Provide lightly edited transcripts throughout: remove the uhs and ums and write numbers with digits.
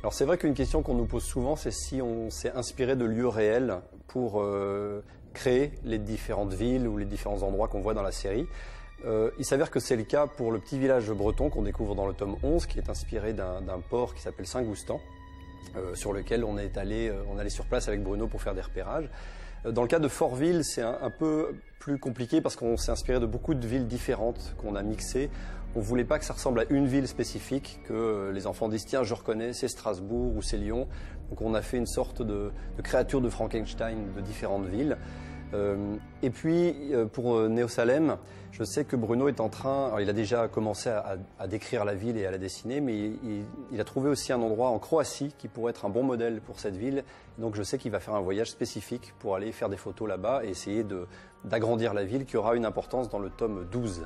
Alors c'est vrai qu'une question qu'on nous pose souvent, c'est si on s'est inspiré de lieux réels pour créer les différentes villes ou les différents endroits qu'on voit dans la série. Il s'avère que c'est le cas pour le petit village breton qu'on découvre dans le tome 11, qui est inspiré d'un port qui s'appelle Saint-Goustan, sur lequel on est allé sur place avec Bruno pour faire des repérages. Dans le cas de Fortville, c'est un peu plus compliqué parce qu'on s'est inspiré de beaucoup de villes différentes qu'on a mixées. On ne voulait pas que ça ressemble à une ville spécifique, que les enfants disent tiens je reconnais, c'est Strasbourg ou c'est Lyon. Donc on a fait une sorte de créature de Frankenstein de différentes villes. Et puis pour Néo-Salem, je sais que Bruno est en train, alors il a déjà commencé à décrire la ville et à la dessiner, mais il a trouvé aussi un endroit en Croatie qui pourrait être un bon modèle pour cette ville. Donc je sais qu'il va faire un voyage spécifique pour aller faire des photos là-bas et essayer d'agrandir la ville qui aura une importance dans le tome 12.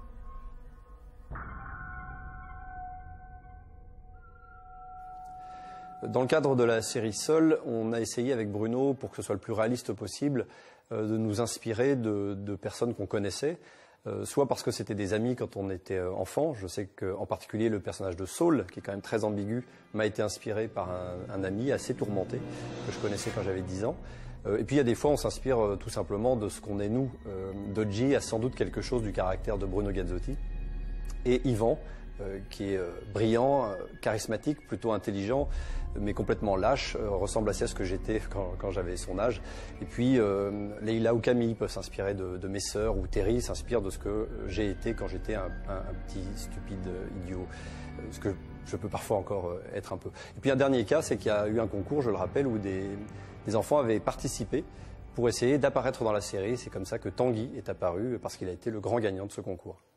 Dans le cadre de la série Seul, on a essayé avec Bruno, pour que ce soit le plus réaliste possible, de nous inspirer de personnes qu'on connaissait, soit parce que c'était des amis quand on était enfant. Je sais qu'en particulier le personnage de Saul, qui est quand même très ambigu, m'a été inspiré par un ami assez tourmenté, que je connaissais quand j'avais 10 ans. Et puis il y a des fois on s'inspire tout simplement de ce qu'on est nous. Dodgy a sans doute quelque chose du caractère de Bruno Gazzotti. Et Yvan, qui est brillant, charismatique, plutôt intelligent, mais complètement lâche, ressemble assez à ce que j'étais quand j'avais son âge. Et puis Leïla ou Camille peuvent s'inspirer de mes sœurs, ou Terry s'inspire de ce que j'ai été quand j'étais un petit stupide idiot, ce que je peux parfois encore être un peu. Et puis un dernier cas, c'est qu'il y a eu un concours, je le rappelle, où des enfants avaient participé pour essayer d'apparaître dans la série. C'est comme ça que Tanguy est apparu, parce qu'il a été le grand gagnant de ce concours.